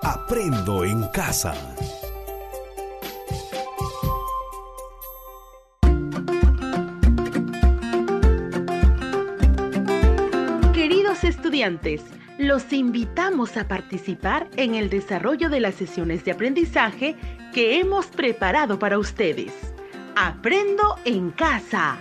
Aprendo en casa. Queridos estudiantes, los invitamos a participar en el desarrollo de las sesiones de aprendizaje que hemos preparado para ustedes. Aprendo en casa.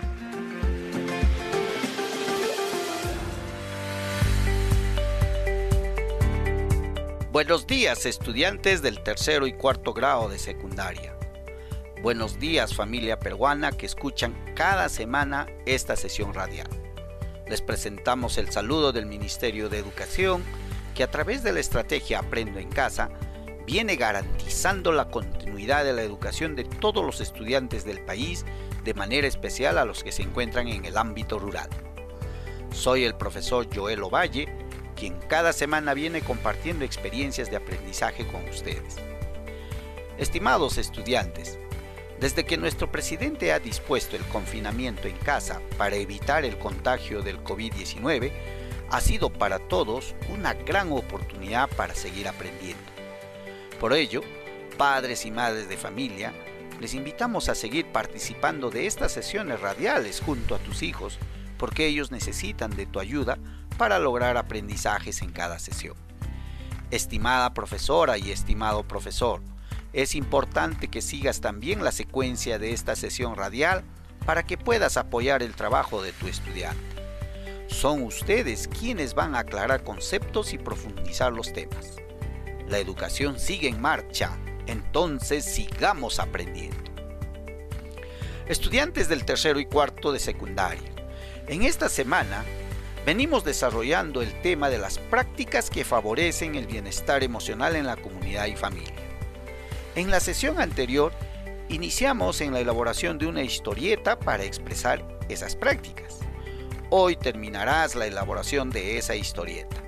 Buenos días, estudiantes del tercero y cuarto grado de secundaria. Buenos días, familia peruana que escuchan cada semana esta sesión radial. Les presentamos el saludo del Ministerio de Educación, que a través de la estrategia Aprendo en Casa, viene garantizando la continuidad de la educación de todos los estudiantes del país, de manera especial a los que se encuentran en el ámbito rural. Soy el profesor Joel Ovalle, quien cada semana viene compartiendo experiencias de aprendizaje con ustedes. Estimados estudiantes, desde que nuestro presidente ha dispuesto el confinamiento en casa para evitar el contagio del COVID-19, ha sido para todos una gran oportunidad para seguir aprendiendo. Por ello, padres y madres de familia, les invitamos a seguir participando de estas sesiones radiales junto a tus hijos, porque ellos necesitan de tu ayuda para lograr aprendizajes en cada sesión. Estimada profesora y estimado profesor, es importante que sigas también la secuencia de esta sesión radial para que puedas apoyar el trabajo de tu estudiante. Son ustedes quienes van a aclarar conceptos y profundizar los temas. La educación sigue en marcha, entonces sigamos aprendiendo. Estudiantes del tercero y cuarto de secundaria, en esta semana venimos desarrollando el tema de las prácticas que favorecen el bienestar emocional en la comunidad y familia. En la sesión anterior, iniciamos en la elaboración de una historieta para expresar esas prácticas. Hoy terminarás la elaboración de esa historieta.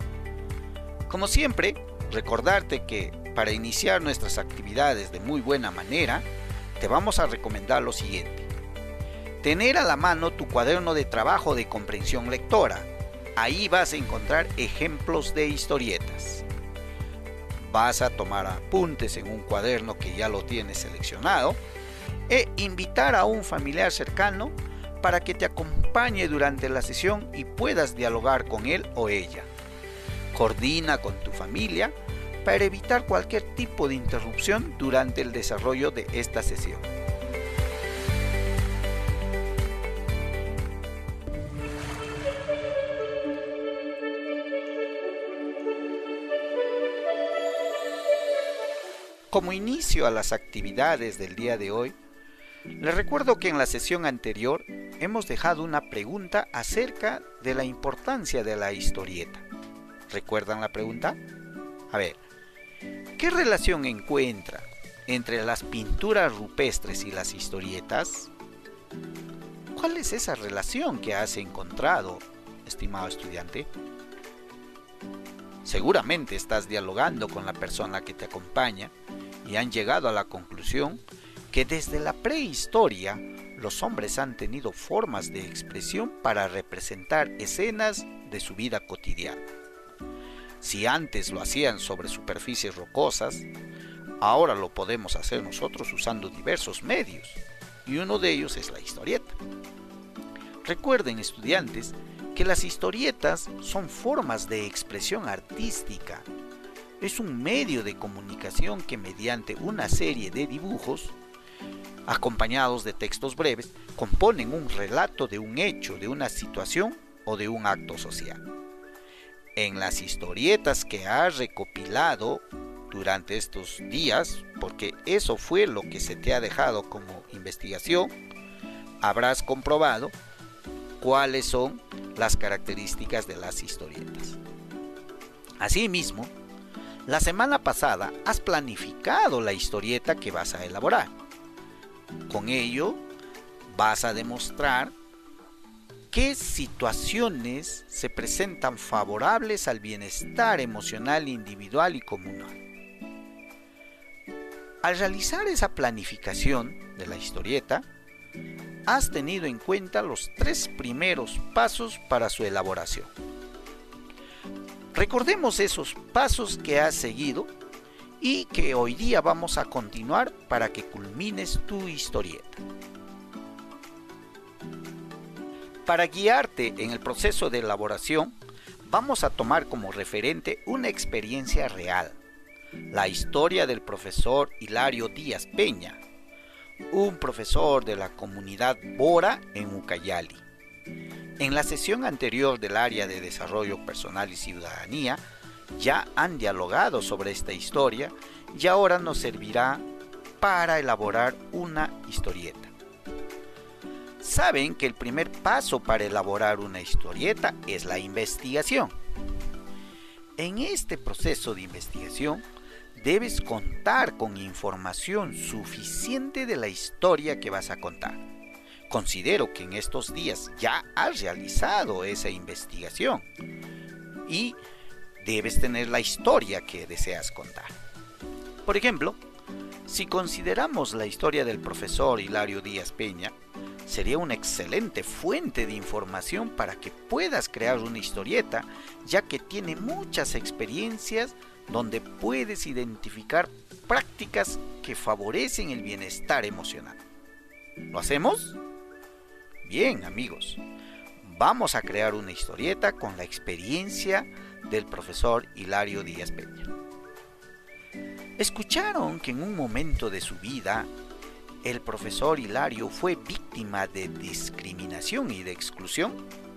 Como siempre, recordarte que para iniciar nuestras actividades de muy buena manera, te vamos a recomendar lo siguiente. Tener a la mano tu cuaderno de trabajo de comprensión lectora. Ahí vas a encontrar ejemplos de historietas. Vas a tomar apuntes en un cuaderno que ya lo tienes seleccionado e invitar a un familiar cercano para que te acompañe durante la sesión y puedas dialogar con él o ella. Coordina con tu familia para evitar cualquier tipo de interrupción durante el desarrollo de esta sesión. Como inicio a las actividades del día de hoy, les recuerdo que en la sesión anterior hemos dejado una pregunta acerca de la importancia de la historieta. ¿Recuerdan la pregunta? A ver, ¿qué relación encuentra entre las pinturas rupestres y las historietas? ¿Cuál es esa relación que has encontrado, estimado estudiante? Seguramente estás dialogando con la persona que te acompaña y han llegado a la conclusión que desde la prehistoria los hombres han tenido formas de expresión para representar escenas de su vida cotidiana. Si antes lo hacían sobre superficies rocosas, ahora lo podemos hacer nosotros usando diversos medios, y uno de ellos es la historieta. Recuerden, estudiantes, que las historietas son formas de expresión artística. Es un medio de comunicación que mediante una serie de dibujos, acompañados de textos breves, componen un relato de un hecho, de una situación o de un acto social. En las historietas que has recopilado durante estos días, porque eso fue lo que se te ha dejado como investigación, habrás comprobado cuáles son las características de las historietas. Asimismo, la semana pasada has planificado la historieta que vas a elaborar. Con ello, vas a demostrar qué situaciones se presentan favorables al bienestar emocional individual y comunal. Al realizar esa planificación de la historieta, has tenido en cuenta los 3 primeros pasos para su elaboración. Recordemos esos pasos que has seguido y que hoy día vamos a continuar para que culmines tu historieta. Para guiarte en el proceso de elaboración, vamos a tomar como referente una experiencia real, la historia del profesor Hilario Díaz Peña, un profesor de la comunidad Bora en Ucayali. En la sesión anterior del área de Desarrollo Personal y Ciudadanía, ya han dialogado sobre esta historia y ahora nos servirá para elaborar una historieta. Saben que el primer paso para elaborar una historieta es la investigación. En este proceso de investigación debes contar con información suficiente de la historia que vas a contar. Considero que en estos días ya has realizado esa investigación y debes tener la historia que deseas contar. Por ejemplo, si consideramos la historia del profesor Hilario Díaz Peña, sería una excelente fuente de información para que puedas crear una historieta, ya que tiene muchas experiencias donde puedes identificar prácticas que favorecen el bienestar emocional. ¿Lo hacemos? Bien, amigos, vamos a crear una historieta con la experiencia del profesor Hilario Díaz Peña. ¿Escucharon que en un momento de su vida el profesor Hilario fue víctima de discriminación y de exclusión?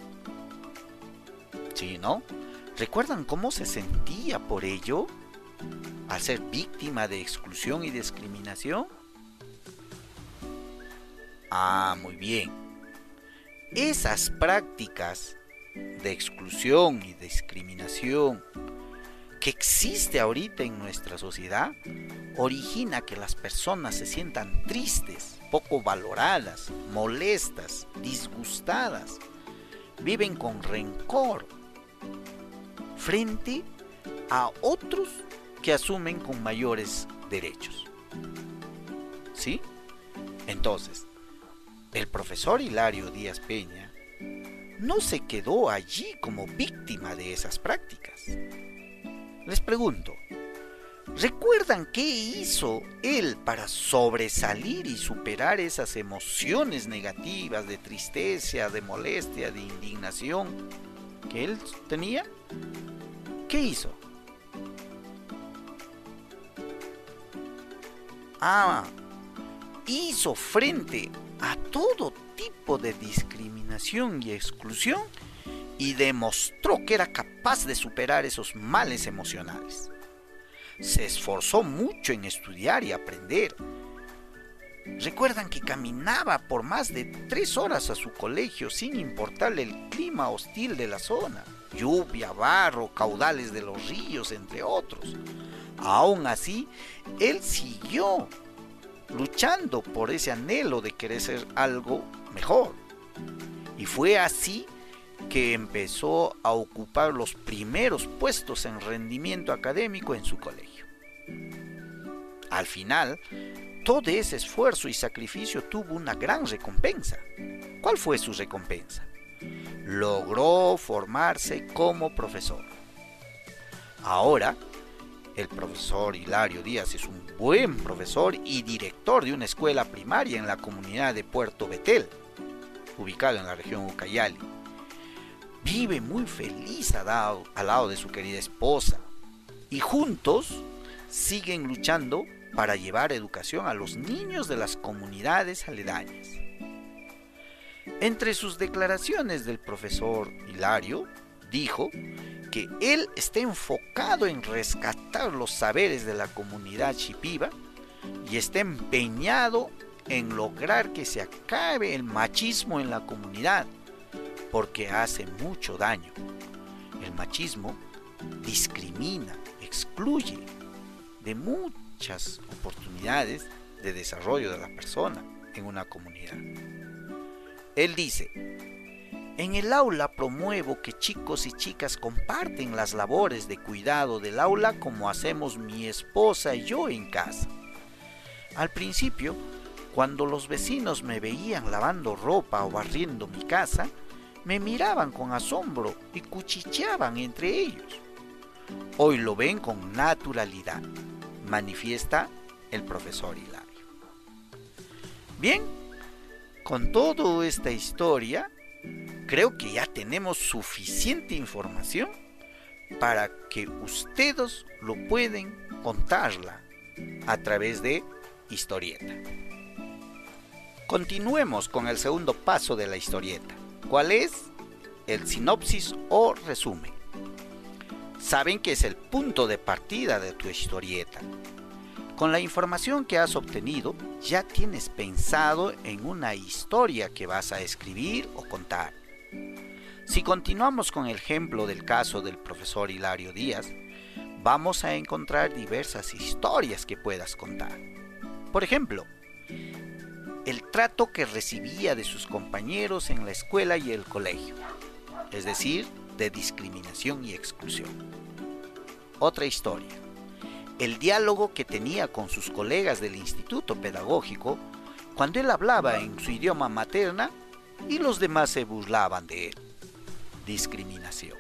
¿Sí, no? ¿Recuerdan cómo se sentía por ello al ser víctima de exclusión y discriminación? Muy bien. Esas prácticas de exclusión y discriminación que existe ahorita en nuestra sociedad origina que las personas se sientan tristes, poco valoradas, molestas, disgustadas, viven con rencor frente a otros que asumen con mayores derechos. ¿Sí? Entonces, el profesor Hilario Díaz Peña no se quedó allí como víctima de esas prácticas. Les pregunto, ¿recuerdan qué hizo él para sobresalir y superar esas emociones negativas de tristeza, de molestia, de indignación que él tenía? ¿Qué hizo? Hizo frente a todo tipo de discriminación y exclusión y demostró que era capaz de superar esos males emocionales. Se esforzó mucho en estudiar y aprender. Recuerdan que caminaba por más de 3 horas a su colegio sin importarle el clima hostil de la zona, lluvia, barro, caudales de los ríos, entre otros. Aún así, él siguió luchando por ese anhelo de querer ser algo mejor. Y fue así que empezó a ocupar los primeros puestos en rendimiento académico en su colegio. Al final, todo ese esfuerzo y sacrificio tuvo una gran recompensa. ¿Cuál fue su recompensa? Logró formarse como profesor. Ahora, el profesor Hilario Díaz es un buen profesor y director de una escuela primaria en la comunidad de Puerto Betel, ubicada en la región Ucayali. Vive muy feliz al lado de su querida esposa y juntos siguen luchando para llevar educación a los niños de las comunidades aledañas. Entre sus declaraciones del profesor Hilario, dijo que él está enfocado en rescatar los saberes de la comunidad shipiba y está empeñado en lograr que se acabe el machismo en la comunidad, porque hace mucho daño. El machismo discrimina, excluye de muchas oportunidades de desarrollo de la persona en una comunidad. Él dice: en el aula promuevo que chicos y chicas comparten las labores de cuidado del aula como hacemos mi esposa y yo en casa. Al principio, cuando los vecinos me veían lavando ropa o barriendo mi casa, me miraban con asombro y cuchicheaban entre ellos. Hoy lo ven con naturalidad. manifiesta el profesor Hilario. Bien, con toda esta historia, creo que ya tenemos suficiente información para que ustedes lo pueden contarla a través de historieta. Continuemos con el segundo paso de la historieta. ¿Cuál es? El sinopsis o resumen. Saben que es el punto de partida de tu historieta. Con la información que has obtenido, ya tienes pensado en una historia que vas a escribir o contar. Si continuamos con el ejemplo del caso del profesor Hilario Díaz, vamos a encontrar diversas historias que puedas contar. Por ejemplo, el trato que recibía de sus compañeros en la escuela y el colegio, es decir, de discriminación y exclusión. Otra historia, el diálogo que tenía con sus colegas del instituto pedagógico cuando él hablaba en su idioma materna y los demás se burlaban de él. Discriminación.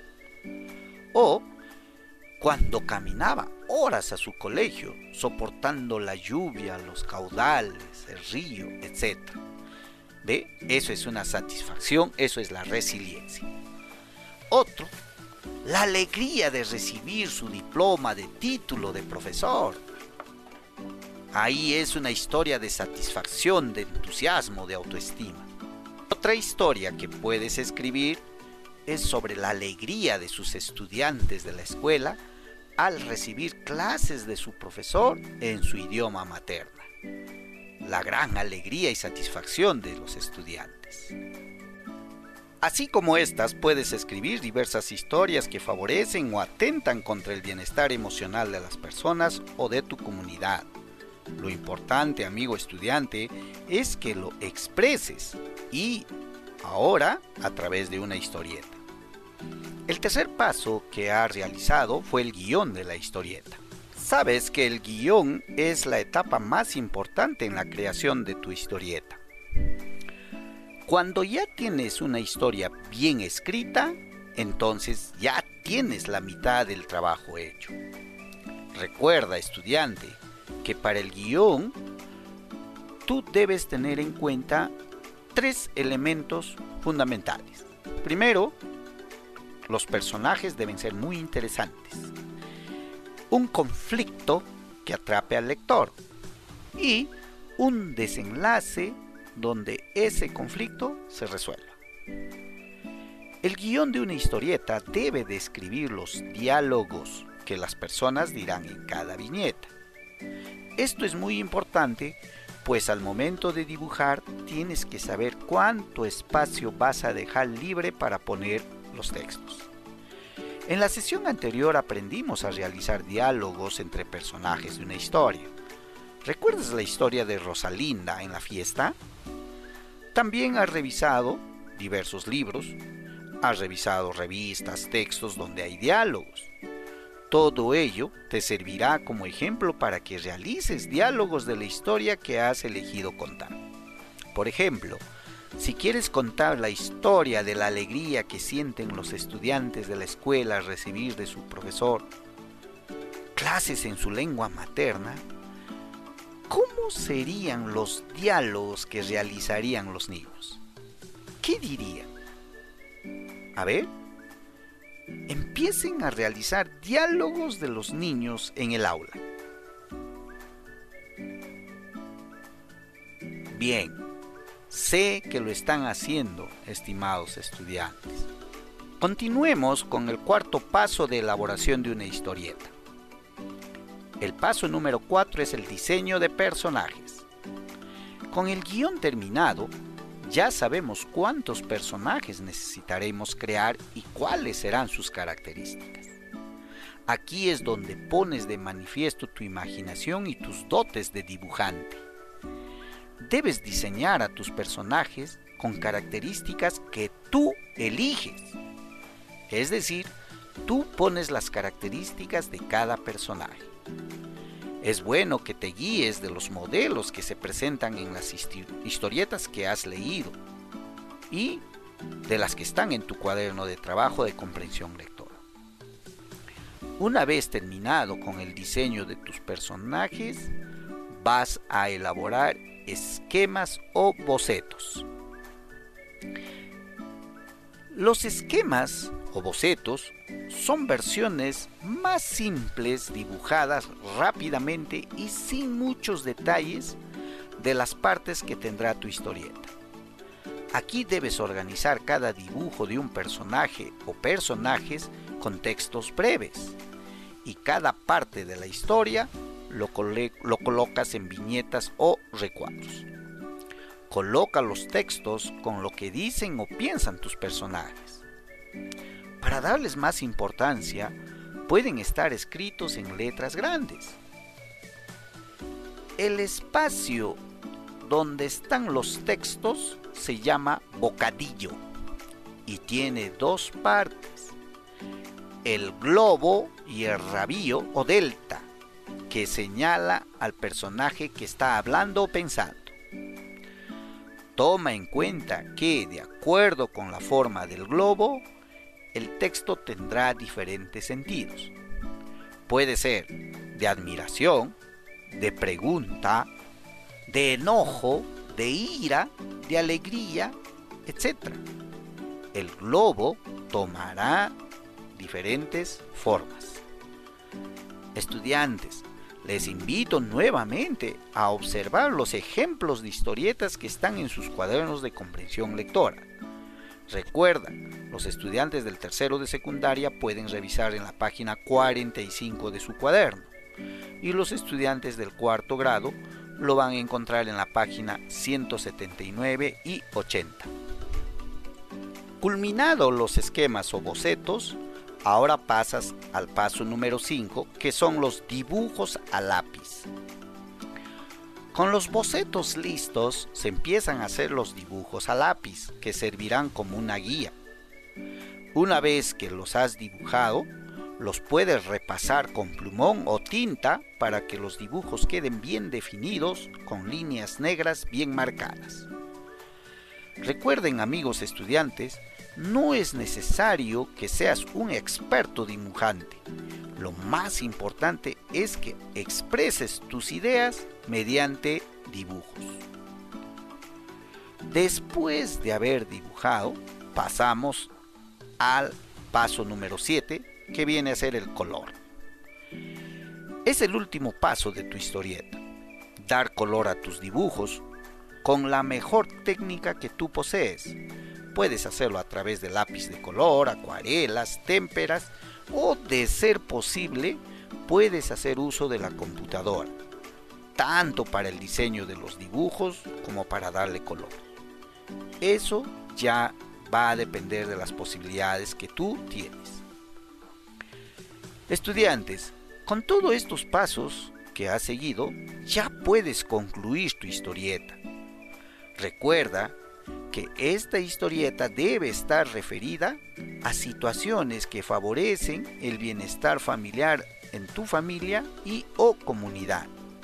O cuando caminaba horas a su colegio, soportando la lluvia, los caudales, el río, etc. ¿Ve? Eso es una satisfacción, eso es la resiliencia. Otro, la alegría de recibir su diploma de título de profesor. Ahí es una historia de satisfacción, de entusiasmo, de autoestima. Otra historia que puedes escribir es sobre la alegría de sus estudiantes de la escuela al recibir clases de su profesor en su idioma materna. La gran alegría y satisfacción de los estudiantes. Así como estas, puedes escribir diversas historias que favorecen o atentan contra el bienestar emocional de las personas o de tu comunidad. Lo importante, amigo estudiante, es que lo expreses y ahora a través de una historieta. El tercer paso que has realizado fue el guión de la historieta. Sabes que el guión es la etapa más importante en la creación de tu historieta. Cuando ya tienes una historia bien escrita, entonces ya tienes la mitad del trabajo hecho. Recuerda, estudiante, que para el guión tú debes tener en cuenta 3 elementos fundamentales. Primero, los personajes deben ser muy interesantes. Un conflicto que atrape al lector y un desenlace donde ese conflicto se resuelva. El guión de una historieta debe describir los diálogos que las personas dirán en cada viñeta. Esto es muy importante, pues al momento de dibujar tienes que saber cuánto espacio vas a dejar libre para poner los textos. En la sesión anterior aprendimos a realizar diálogos entre personajes de una historia. ¿Recuerdas la historia de Rosalinda en la fiesta? También has revisado diversos libros, has revisado revistas, textos donde hay diálogos. Todo ello te servirá como ejemplo para que realices diálogos de la historia que has elegido contar. Por ejemplo, si quieres contar la historia de la alegría que sienten los estudiantes de la escuela al recibir de su profesor clases en su lengua materna, ¿cómo serían los diálogos que realizarían los niños? ¿Qué dirían? A ver, empiecen a realizar diálogos de los niños en el aula. Bien, sé que lo están haciendo, estimados estudiantes. Continuemos con el cuarto paso de elaboración de una historieta. El paso número 4 es el diseño de personajes. Con el guión terminado, ya sabemos cuántos personajes necesitaremos crear y cuáles serán sus características. Aquí es donde pones de manifiesto tu imaginación y tus dotes de dibujante. Debes diseñar a tus personajes con características que tú eliges. Es decir, tú pones las características de cada personaje. Es bueno que te guíes de los modelos que se presentan en las historietas que has leído y de las que están en tu cuaderno de trabajo de comprensión lectora. Una vez terminado con el diseño de tus personajes, vas a elaborar esquemas o bocetos. Los esquemas o bocetos son versiones más simples dibujadas rápidamente y sin muchos detalles de las partes que tendrá tu historieta. Aquí debes organizar cada dibujo de un personaje o personajes con textos breves y cada parte de la historia lo colocas en viñetas o recuadros. Coloca los textos con lo que dicen o piensan tus personajes. Para darles más importancia, pueden estar escritos en letras grandes. El espacio donde están los textos se llama bocadillo y tiene dos partes: el globo y el rabillo o delta, que señala al personaje que está hablando o pensando. Toma en cuenta que, de acuerdo con la forma del globo, el texto tendrá diferentes sentidos. Puede ser de admiración, de pregunta, de enojo, de ira, de alegría, etc. El globo tomará diferentes formas. Estudiantes, les invito nuevamente a observar los ejemplos de historietas que están en sus cuadernos de comprensión lectora. Recuerda, los estudiantes del tercero de secundaria pueden revisar en la página 45 de su cuaderno y los estudiantes del cuarto grado lo van a encontrar en la página 179 y 80. Culminados los esquemas o bocetos, ahora pasas al paso número 5, que son los dibujos a lápiz. Con los bocetos listos, se empiezan a hacer los dibujos a lápiz, que servirán como una guía. Una vez que los has dibujado, los puedes repasar con plumón o tinta para que los dibujos queden bien definidos, con líneas negras bien marcadas. Recuerden, amigos estudiantes, no es necesario que seas un experto dibujante. Lo más importante es que expreses tus ideas mediante dibujos. Después de haber dibujado, pasamos al paso número 7, que viene a ser el color. Es el último paso de tu historieta. Dar color a tus dibujos con la mejor técnica que tú posees. Puedes hacerlo a través de lápiz de color, acuarelas, témperas o, de ser posible, puedes hacer uso de la computadora, tanto para el diseño de los dibujos como para darle color. Eso ya va a depender de las posibilidades que tú tienes. Estudiantes, con todos estos pasos que has seguido, ya puedes concluir tu historieta. Recuerda que esta historieta debe estar referida a situaciones que favorecen el bienestar familiar en tu familia y o comunidad.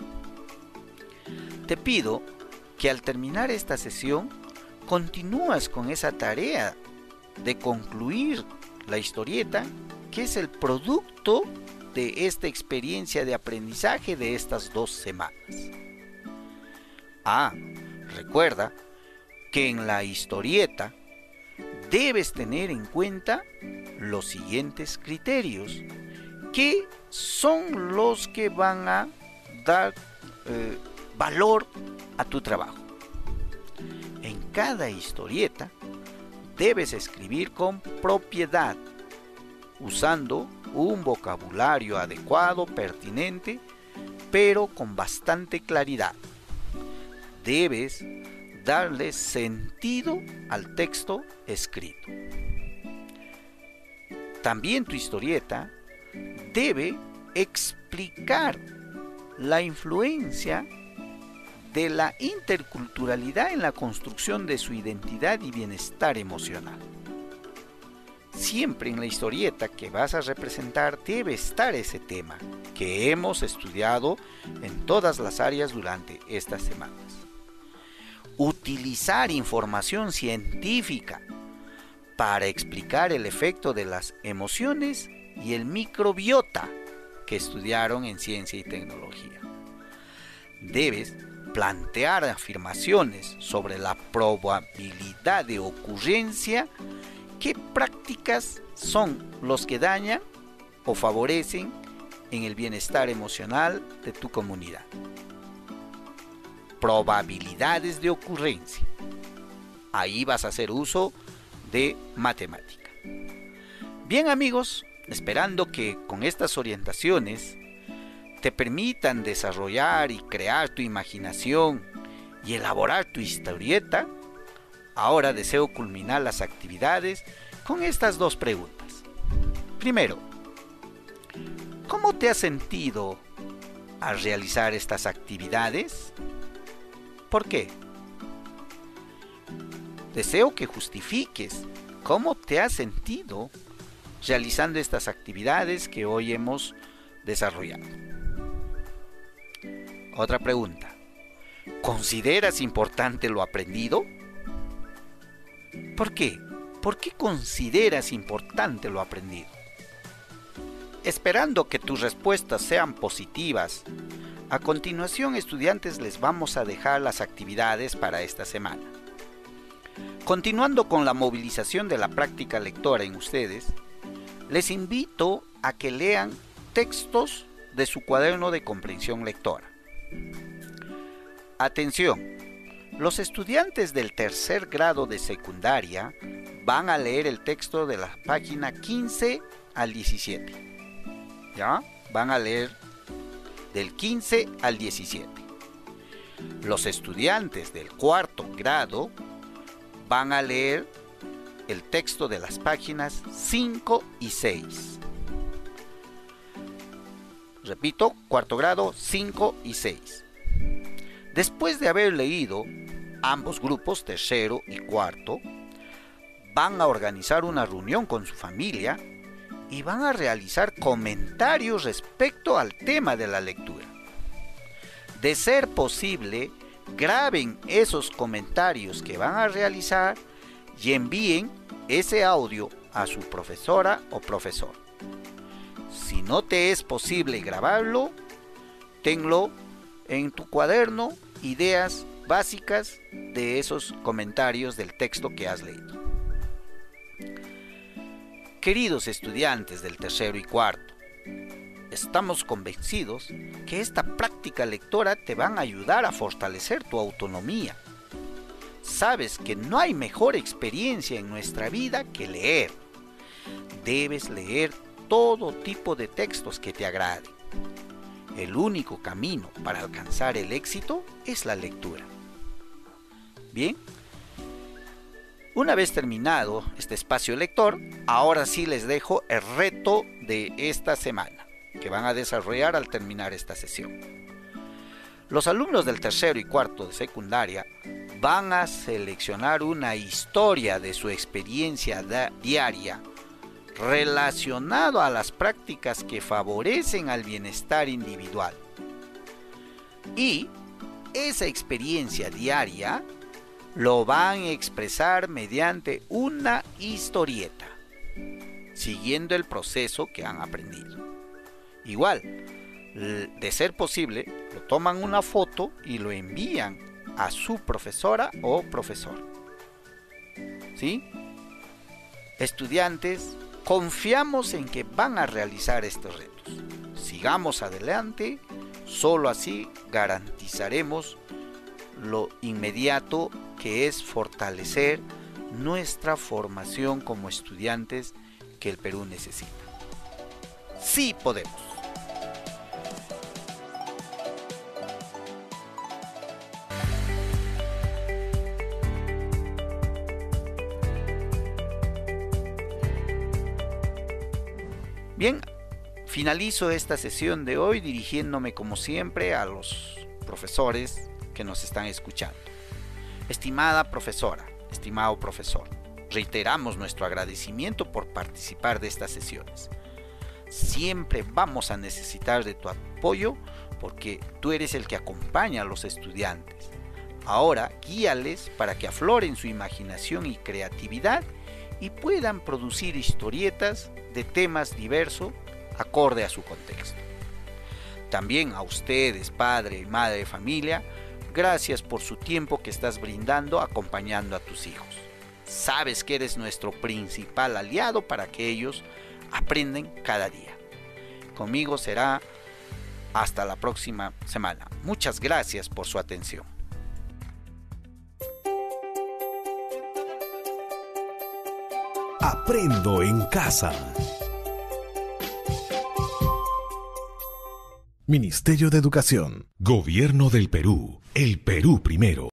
Te pido que al terminar esta sesión continúas con esa tarea de concluir la historieta, que es el producto de esta experiencia de aprendizaje de estas 2 semanas. Recuerda que en la historieta debes tener en cuenta los siguientes criterios, que son los que van a dar valor a tu trabajo. En cada historieta debes escribir con propiedad, usando un vocabulario adecuado, pertinente, pero con bastante claridad. Debes darle sentido al texto escrito. También tu historieta debe explicar la influencia de la interculturalidad en la construcción de su identidad y bienestar emocional. Siempre en la historieta que vas a representar debe estar ese tema que hemos estudiado en todas las áreas durante estas semanas. Utilizar información científica para explicar el efecto de las emociones y el microbiota que estudiaron en ciencia y tecnología. Debes plantear afirmaciones sobre la probabilidad de ocurrencia. ¿Qué prácticas son los que dañan o favorecen en el bienestar emocional de tu comunidad? Probabilidades de ocurrencia. Ahí vas a hacer uso de matemática. Bien, amigos, esperando que con estas orientaciones te permitan desarrollar y crear tu imaginación y elaborar tu historieta, ahora deseo culminar las actividades con estas dos preguntas. Primero, ¿cómo te has sentido al realizar estas actividades? ¿Por qué? Deseo que justifiques cómo te has sentido realizando estas actividades que hoy hemos desarrollado. Otra pregunta. ¿Consideras importante lo aprendido? ¿Por qué? ¿Por qué consideras importante lo aprendido? Esperando que tus respuestas sean positivas, a continuación, estudiantes, les vamos a dejar las actividades para esta semana. Continuando con la movilización de la práctica lectora en ustedes, les invito a que lean textos de su cuaderno de comprensión lectora. Atención, los estudiantes del tercer grado de secundaria van a leer el texto de la página 15 al 17. ¿Ya? Van a leer del 15 al 17. Los estudiantes del cuarto grado van a leer el texto de las páginas 5 y 6. Repito, cuarto grado, 5 y 6. Después de haber leído, ambos grupos, tercero y cuarto, van a organizar una reunión con su familia y van a realizar comentarios respecto al tema de la lectura. De ser posible, graben esos comentarios que van a realizar y envíen ese audio a su profesora o profesor. Si no te es posible grabarlo, tenlo en tu cuaderno, ideas básicas de esos comentarios del texto que has leído. Queridos estudiantes del tercero y cuarto, estamos convencidos que esta práctica lectora te van a ayudar a fortalecer tu autonomía. Sabes que no hay mejor experiencia en nuestra vida que leer. Debes leer todo tipo de textos que te agraden. El único camino para alcanzar el éxito es la lectura. Bien, una vez terminado este espacio lector, ahora sí les dejo el reto de esta semana, que van a desarrollar al terminar esta sesión. Los alumnos del tercero y cuarto de secundaria van a seleccionar una historia de su experiencia diaria relacionado a las prácticas que favorecen al bienestar individual. Y esa experiencia diaria lo van a expresar mediante una historieta, siguiendo el proceso que han aprendido. Igual, de ser posible, lo toman una foto y lo envían a su profesora o profesor. ¿Sí? Estudiantes, confiamos en que van a realizar estos retos. Sigamos adelante, solo así garantizaremos lo inmediato, que es fortalecer nuestra formación como estudiantes que el Perú necesita. Sí podemos. Bien, finalizo esta sesión de hoy dirigiéndome como siempre a los profesores que nos están escuchando. Estimada profesora, estimado profesor, reiteramos nuestro agradecimiento por participar de estas sesiones. Siempre vamos a necesitar de tu apoyo porque tú eres el que acompaña a los estudiantes. Ahora guíales para que afloren su imaginación y creatividad y puedan producir historietas de temas diversos acorde a su contexto. También a ustedes, padre y madre de familia, gracias por su tiempo que estás brindando acompañando a tus hijos. Sabes que eres nuestro principal aliado para que ellos aprendan cada día. Conmigo será hasta la próxima semana. Muchas gracias por su atención. Aprendo en casa. Ministerio de Educación. Gobierno del Perú. El Perú primero.